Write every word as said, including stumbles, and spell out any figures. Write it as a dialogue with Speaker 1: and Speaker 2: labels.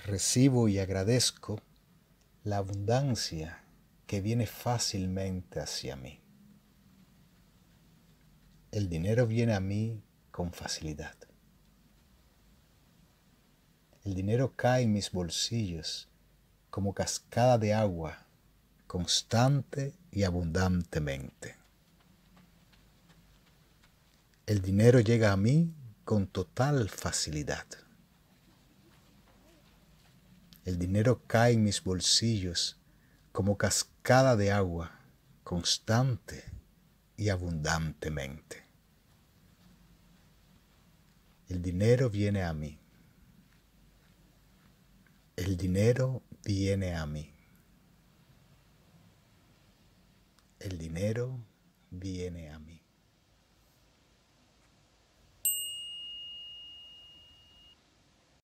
Speaker 1: Recibo y agradezco la abundancia que viene fácilmente hacia mí. El dinero viene a mí con facilidad. El dinero cae en mis bolsillos como cascada de agua, constante y abundantemente. El dinero llega a mí con total facilidad. El dinero cae en mis bolsillos como cascada de agua, constante y abundantemente. El dinero viene a mí. El dinero viene a mí. El dinero viene a mí.